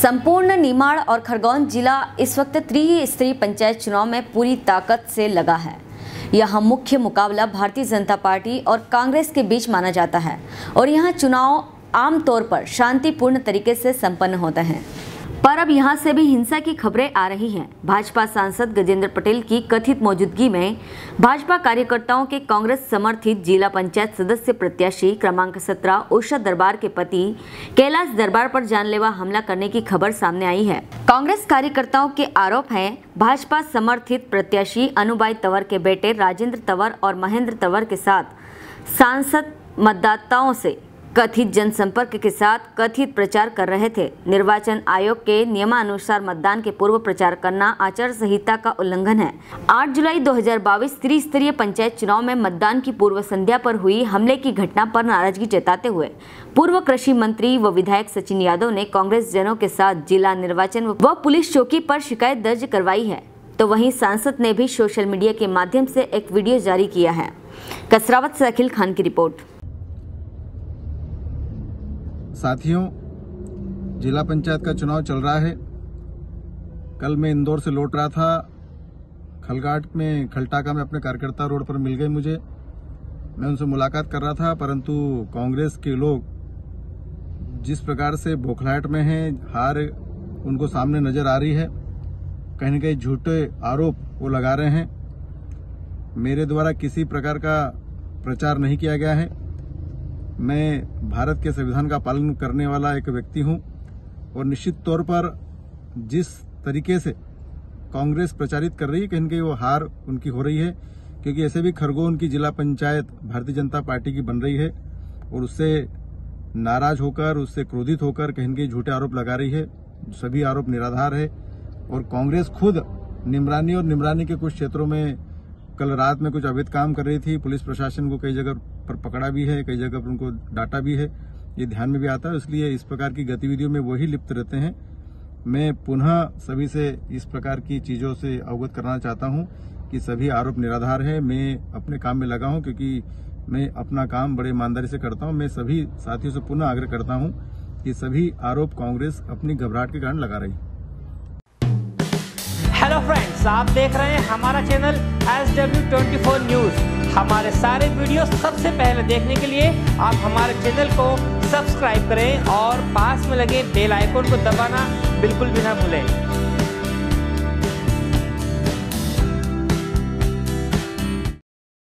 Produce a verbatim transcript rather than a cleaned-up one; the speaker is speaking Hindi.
संपूर्ण निमाड़ और खरगोन जिला इस वक्त त्रिस्तरीय पंचायत चुनाव में पूरी ताकत से लगा है। यहाँ मुख्य मुकाबला भारतीय जनता पार्टी और कांग्रेस के बीच माना जाता है और यहाँ चुनाव आमतौर पर शांतिपूर्ण तरीके से संपन्न होते हैं, पर अब यहाँ से भी हिंसा की खबरें आ रही हैं। भाजपा सांसद गजेंद्र पटेल की कथित मौजूदगी में भाजपा कार्यकर्ताओं के कांग्रेस समर्थित जिला पंचायत सदस्य प्रत्याशी क्रमांक सत्रह उषा दरबार के पति कैलाश दरबार पर जानलेवा हमला करने की खबर सामने आई है। कांग्रेस कार्यकर्ताओं के आरोप हैं भाजपा समर्थित प्रत्याशी अनुबाई तंवर के बेटे राजेंद्र तंवर और महेंद्र तंवर के साथ सांसद मतदाताओं से कथित जनसंपर्क के साथ कथित प्रचार कर रहे थे। निर्वाचन आयोग के नियमानुसार मतदान के पूर्व प्रचार करना आचार संहिता का उल्लंघन है। आठ जुलाई दो हज़ार बाईस त्रिस्तरीय पंचायत चुनाव में मतदान की पूर्व संध्या पर हुई हमले की घटना पर नाराजगी जताते हुए पूर्व कृषि मंत्री व विधायक सचिन यादव ने कांग्रेस जनों के साथ जिला निर्वाचन व पुलिस चौकी पर शिकायत दर्ज करवाई है। तो वहीं सांसद ने भी सोशल मीडिया के माध्यम से एक वीडियो जारी किया है। कसरावत से अखिल खान की रिपोर्ट। साथियों, जिला पंचायत का चुनाव चल रहा है। कल मैं इंदौर से लौट रहा था। खलघाट में खलटाका में अपने कार्यकर्ता रोड पर मिल गए मुझे। मैं उनसे मुलाकात कर रहा था, परंतु कांग्रेस के लोग जिस प्रकार से बौखलाहट में हैं, हार उनको सामने नजर आ रही है। कहीं न कहीं झूठे आरोप वो लगा रहे हैं। मेरे द्वारा किसी प्रकार का प्रचार नहीं किया गया है। मैं भारत के संविधान का पालन करने वाला एक व्यक्ति हूं और निश्चित तौर पर जिस तरीके से कांग्रेस प्रचारित कर रही है, कहीं न कहीं वो हार उनकी हो रही है, क्योंकि ऐसे भी खरगोन की जिला पंचायत भारतीय जनता पार्टी की बन रही है और उससे नाराज होकर, उससे क्रोधित होकर कहीं न कहीं झूठे आरोप लगा रही है। सभी आरोप निराधार है और कांग्रेस खुद निमरानी और निमरानी के कुछ क्षेत्रों में कल रात में कुछ अवैध काम कर रही थी। पुलिस प्रशासन को कई जगह पर पकड़ा भी है, कई जगह पर उनको डांटा भी है, ये ध्यान में भी आता है। इसलिए इस प्रकार की गतिविधियों में वही लिप्त रहते हैं। मैं पुनः सभी से इस प्रकार की चीजों से अवगत कराना चाहता हूं कि सभी आरोप निराधार है। मैं अपने काम में लगा हूं क्योंकि मैं अपना काम बड़े ईमानदारी से करता हूं। मैं सभी साथियों से पुनः आग्रह करता हूं कि सभी आरोप कांग्रेस अपनी घबराहट के कारण लगा रही। हेलो फ्रेंड्स, आप देख रहे हैं हमारा channel S W twenty four news. हमारे सारे वीडियो सबसे पहले देखने के लिए आप हमारे चैनल को सब्सक्राइब करें और पास में लगे बेल आइकन को दबाना बिल्कुल भी ना भूलें।